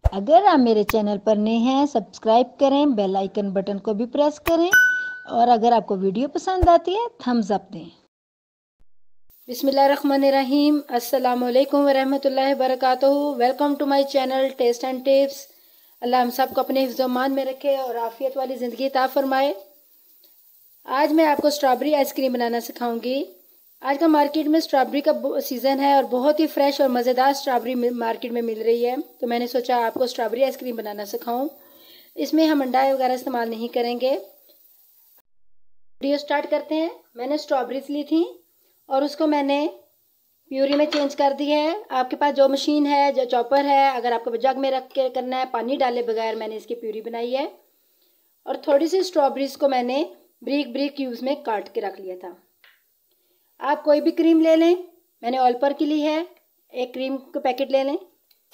अगर आप मेरे चैनल पर नए हैं सब्सक्राइब करें, बेल आइकन बटन को भी प्रेस करें और अगर आपको वीडियो पसंद आती है थम्स अप दें। बिस्मिल्लाहिर्रहमानिर्रहीम। अस्सलामु अलैकुम वरहमतुल्लाहि वबरकातुहू। Welcome to my channel test and tips. अल्लाह हम सबको अपने हिफ्ज़-ओ-मान में रखे और आफ़ियत वाली ज़िंदगी अता फरमाए। आज मैं आपको स्ट्रॉबेरी आइसक्रीम बनाना सिखाऊंगी। आज का मार्केट में स्ट्रॉबेरी का सीज़न है और बहुत ही फ्रेश और मज़ेदार स्ट्रॉबेरी मार्केट में मिल रही है, तो मैंने सोचा आपको स्ट्रॉबेरी आइसक्रीम बनाना सिखाऊं। इसमें हम अंडा वगैरह इस्तेमाल नहीं करेंगे। वीडियो स्टार्ट करते हैं। मैंने स्ट्रॉबेरीज ली थी और उसको मैंने प्यूरी में चेंज कर दी है। आपके पास जो मशीन है, जो चॉपर है, अगर आपको जग में रख के करना है, पानी डाले बगैर मैंने इसकी प्यूरी बनाई है। और थोड़ी सी स्ट्रॉबेरीज को मैंने ब्रीक ब्रीक क्यूब्स में काट के रख लिया था। आप कोई भी क्रीम ले लें, मैंने ऑल पर की ली है। एक क्रीम का पैकेट ले लें।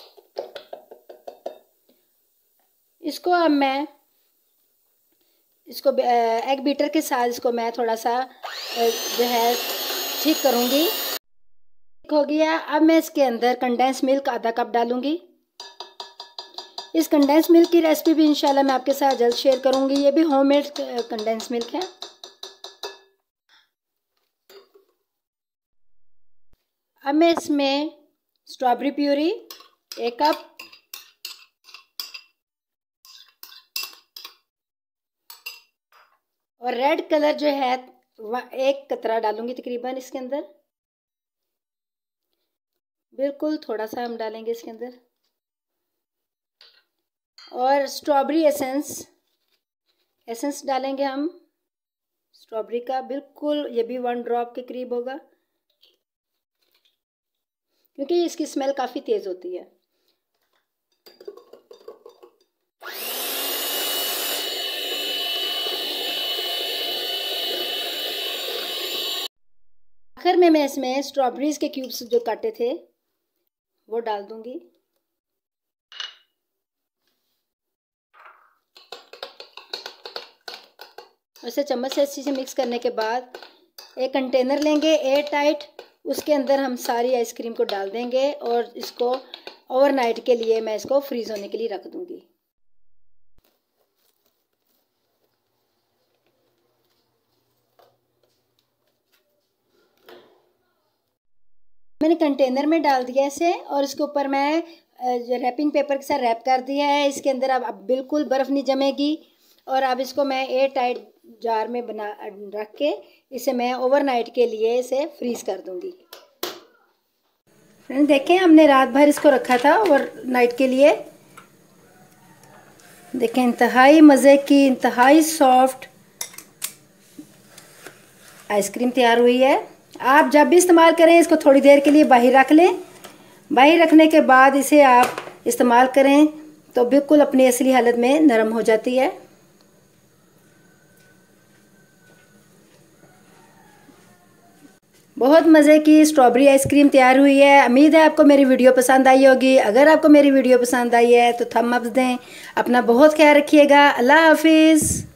इसको अब मैं एग बीटर के साथ इसको मैं थोड़ा सा जो है ठीक करूँगी। ठीक हो गया। अब मैं इसके अंदर कंडेंस मिल्क आधा कप डालूंगी। इस कंडेंस मिल्क की रेसिपी भी इंशाल्लाह मैं आपके साथ जल्द शेयर करूंगी। ये भी होममेड कंडेंस मिल्क है। अब मैं इसमें स्ट्रॉबेरी प्यूरी 1 कप, और रेड कलर जो है 1 कतरा डालूंगी तकरीबन इसके अंदर। बिल्कुल थोड़ा सा हम डालेंगे इसके अंदर। और स्ट्रॉबेरी एसेंस डालेंगे हम स्ट्रॉबेरी का, बिल्कुल ये भी 1 ड्रॉप के करीब होगा, क्योंकि इसकी स्मेल काफ़ी तेज़ होती है। आखिर में मैं इसमें स्ट्रॉबेरीज के क्यूब्स जो काटे थे वो डाल दूंगी। उसे चम्मच से अच्छे से मिक्स करने के बाद एक कंटेनर लेंगे एयर टाइट, उसके अंदर हम सारी आइसक्रीम को डाल देंगे और इसको ओवरनाइट के लिए मैं इसको फ्रीज़ होने के लिए रख दूंगी। मैंने कंटेनर में डाल दिया इसे और इसके ऊपर मैं रैपिंग पेपर के साथ रैप कर दिया है। इसके अंदर अब बिल्कुल बर्फ़ नहीं जमेगी और अब इसको मैं एयर टाइट जार में बना रख के इसे मैं ओवरनाइट के लिए इसे फ्रीज़ कर दूंगी। फ्रेंड्स देखें, हमने रात भर इसको रखा था ओवरनाइट के लिए। देखें, इंतहाई मज़े की, इंतहाई सॉफ्ट आइसक्रीम तैयार हुई है। आप जब भी इस्तेमाल करें इसको थोड़ी देर के लिए बाहर रख लें। बाहर रखने के बाद इसे आप इस्तेमाल करें तो बिल्कुल अपनी असली हालत में नरम हो जाती है। बहुत मज़े की स्ट्रॉबेरी आइसक्रीम तैयार हुई है। उम्मीद है आपको मेरी वीडियो पसंद आई होगी। अगर आपको मेरी वीडियो पसंद आई है तो थम्स अप दें। अपना बहुत ख्याल रखिएगा। अल्लाह हाफिज़।